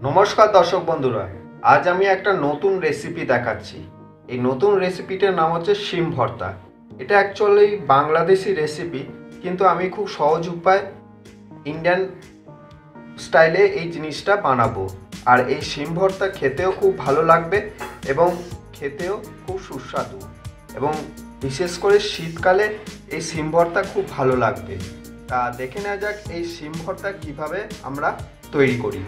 নমস্কার দর্শক বন্ধুরা, আজ আমি একটা নতুন রেসিপি দেখাচ্ছি। এই নতুন রেসিপিটার নাম হচ্ছে শিম ভর্তা। এটা অ্যাকচুয়ালি বাংলাদেশি রেসিপি, কিন্তু আমি খুব সহজ উপায় ইন্ডিয়ান স্টাইলে এই জিনিসটা বানাবো। আর এই শিম ভর্তা খেতেও খুব ভালো লাগবে এবং খেতেও খুব সুস্বাদু, এবং বিশেষ করে শীতকালে এই শিম ভর্তা খুব ভালো লাগবে। তা দেখে নেওয়া যাক এই শিম ভর্তা কীভাবে আমরা তৈরি করি।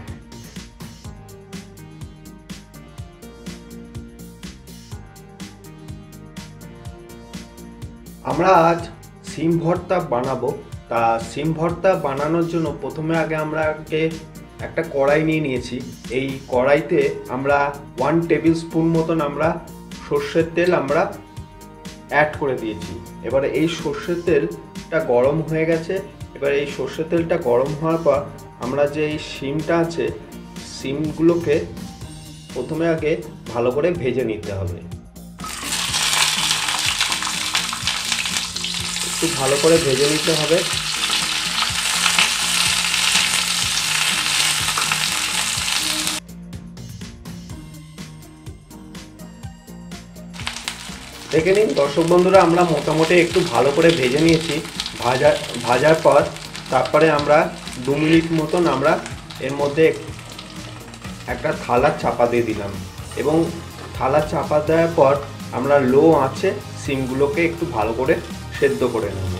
আমরা আজ শিম ভর্তা বানাবো। তা শিম ভর্তা বানানোর জন্য প্রথমে আমরা একটা কড়াই নিয়েছি। এই কড়াইতে আমরা 1 টেবিল স্পুন মতন আমরা সর্ষের তেল অ্যাড করে দিয়েছি। এবারে এই সর্ষের তেলটা গরম হয়ে গেছে। এবার এই সর্ষের তেলটা গরম হওয়ার পর আমরা যে এই শিমটা আছে, শিমগুলোকে প্রথমে ভালো করে ভেজে নিতে হবে। একটু ভালো করে ভেজে নিতে হবে। দেখে নিন দর্শক বন্ধুরা, আমরা মোটামুটি একটু ভালো করে ভেজে নিয়েছি। ভাজার পর তারপরে আমরা 2 মিনিট মতন এর মধ্যে একটা থালা চাপা দিয়ে দিলাম, এবং থালা চাপা দেওয়ার পর আমরা লো আঁচে শিমগুলোকে একটু ভালো করে সেদ্ধ করে নেব।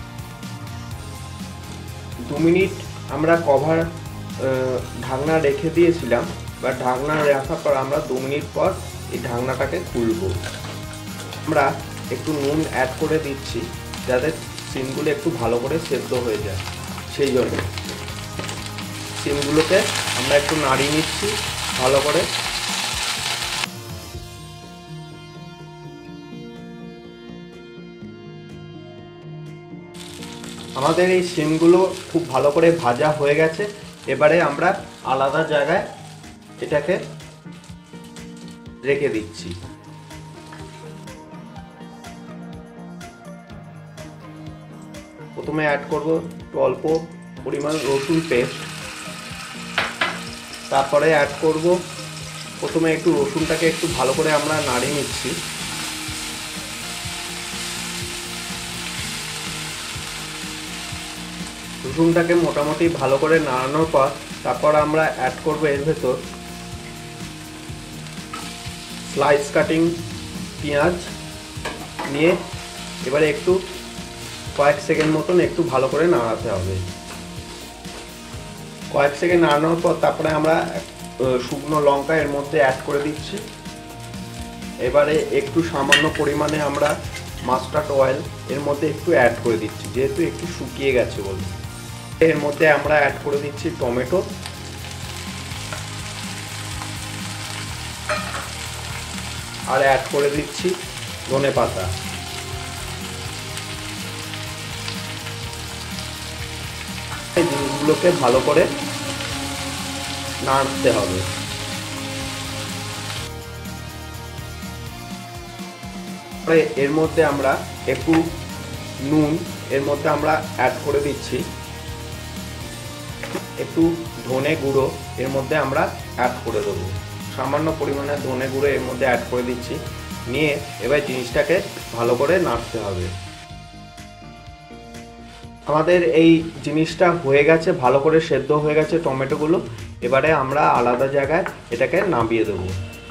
2 মিনিট আমরা ঢাকনা রেখে দিয়েছিলাম। বা ঢাকনা রাখার পর আমরা 2 মিনিট পর এই ঢাকনাটাকে খুলব। আমরা একটু নুন অ্যাড করে দিচ্ছি যাতে শিমগুলো একটু ভালো করে সেদ্ধ হয়ে যায়। সেই জন্য শিমগুলোকে আমরা একটু নাড়িয়ে নিচ্ছি ভালো করে। আমাদের এই শিমগুলো খুব ভালো করে ভাজা হয়ে গেছে। এবারে আমরা আলাদা জায়গায় এটাকে রেখে দিচ্ছি। প্রথমে অ্যাড করব একটু অল্প পরিমাণ রসুন পেস্ট। তারপরে অ্যাড করব, প্রথমে একটু রসুনটাকে একটু ভালো করে আমরা নাড়িয়ে নিচ্ছি। রসুনটাকে মোটামুটি ভালো করে নাড়ানোর পর তারপর আমরা অ্যাড করব এর ভেতর স্লাইস কাটিং পেঁয়াজ নিয়ে এবারে একটু কয়েক সেকেন্ড মতন একটু ভালো করে নাড়াতে হবে। কয়েক সেকেন্ড নাড়ানোর পর তারপরে আমরা শুকনো লঙ্কা এর মধ্যে অ্যাড করে দিচ্ছি। এবারে একটু সামান্য পরিমাণে আমরা মাস্টার্ড অয়েল এর মধ্যে একটু অ্যাড করে দিচ্ছি, যেহেতু একটু শুকিয়ে গেছে বলে। এর মধ্যে আমরা অ্যাড করে দিচ্ছি টমেটো, আর অ্যাড করে দিচ্ছি ধনেপাতা। এই জিনিসগুলোকে ভালো করে নাড়তে হবে। এর মধ্যে আমরা একটু নুন এর মধ্যে আমরা অ্যাড করে দিচ্ছি। একটু ধনে গুঁড়ো এর মধ্যে আমরা অ্যাড করে দেবো। সামান্য পরিমাণে ধনে গুঁড়ো এর মধ্যে অ্যাড করে দিচ্ছি। নিয়ে এবার জিনিসটাকে ভালো করে নাড়তে হবে। আমাদের এই জিনিসটা হয়ে গেছে, ভালো করে সেদ্ধ হয়ে গেছে টমেটোগুলো। এবারে আমরা আলাদা জায়গায় এটাকে নামিয়ে দেবো।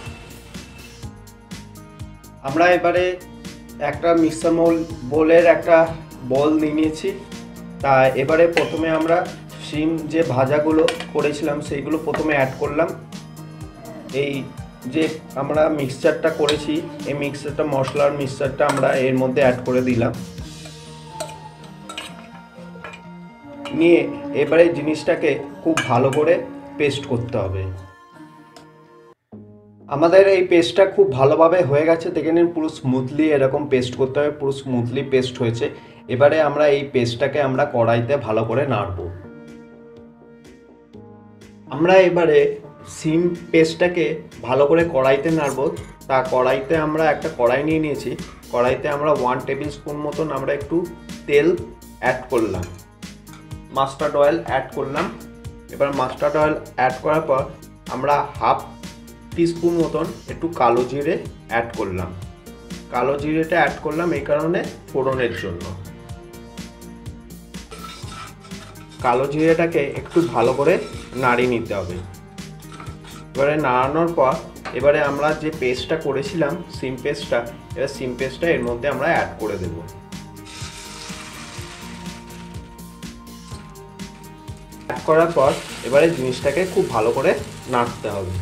আমরা এবারে একটা মিক্সার বোলের একটা বল নিয়েছি। তা এবারে প্রথমে আমরা শিম যে ভাজাগুলো করেছিলাম সেইগুলো প্রথমে অ্যাড করলাম। এই যে আমরা মিক্সচারটা করেছি, এই মিক্সচারটা মশলার মিক্সচারটা আমরা এর মধ্যে অ্যাড করে দিলাম। নিয়ে এবারে জিনিসটাকে খুব ভালো করে পেস্ট করতে হবে। আমাদের এই পেস্টটা খুব ভালোভাবে হয়ে গেছে। দেখে নিন পুরো স্মুথলি এরকম পেস্ট করতে হবে, পুরো স্মুথলি পেস্ট হয়েছে। এবারে আমরা এই পেস্টটাকে আমরা কড়াইতে ভালো করে নাড়ব। আমরা এবারে শিম পেস্টটাকে ভালো করে কড়াইতে নাড়ব। তা কড়াইতে আমরা একটা কড়াই নিয়েছি। কড়াইতে আমরা 1 টেবিল স্পুন মতন আমরা একটু তেল অ্যাড করলাম, মাস্টার্ড অয়েল অ্যাড করলাম। এবার মাস্টার্ড অয়েল অ্যাড করার পর আমরা হাফ টিস্পুন মতন একটু কালো জিরে অ্যাড করলাম। কালো জিরেটা অ্যাড করলাম এই কারণে ফোড়নের জন্য। কালো জিরেটাকে একটু ভালো করে নাড়িয়ে নিতে হবে। এবারে নাড়ানোর পর এবারে আমরা যে পেস্টটা করেছিলাম সিম পেস্টটা, এবার সিম পেস্টটা এর মধ্যে আমরা অ্যাড করে দেব। অ্যাড করার পর এবারে জিনিসটাকে খুব ভালো করে নাড়তে হবে।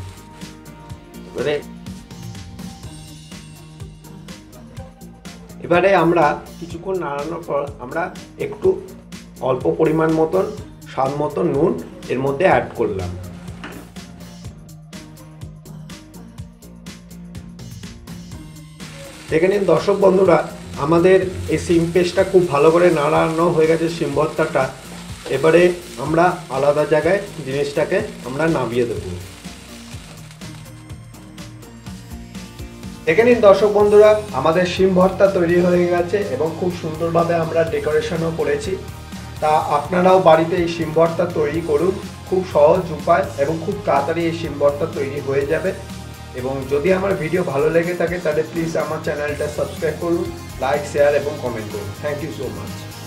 এবারে আমরা কিছুক্ষণ নাড়ানোর পর আমরা একটু অল্প পরিমাণ মতন স্বাদ মতো নুন এর মধ্যে অ্যাড করলাম। দেখে নিন দর্শক বন্ধুরা, আমাদের এই সিম পেস্টটা খুব ভালো করে নাড়ানো হয়ে গেছে সিম ভর্তাটা। এবারে আমরা আলাদা জায়গায় জিনিসটাকে আমরা নামিয়ে দেব। দেখে নিন দর্শক বন্ধুরা, আমাদের শিম ভর্তা তৈরি হয়ে গেছে এবং খুব সুন্দরভাবে আমরা ডেকোরেশনও করেছি। তা আপনারাও বাড়িতে এই শিম ভর্তা তৈরি করুন, খুব সহজ উপায় এবং খুব তাড়াতাড়ি এই শিম ভর্তা তৈরি হয়ে যাবে। এবং যদি আমার ভিডিও ভালো লেগে থাকে তাহলে প্লিজ আমার চ্যানেলটা সাবস্ক্রাইব করুন, লাইক, শেয়ার এবং কমেন্ট করুন। Thank you so much.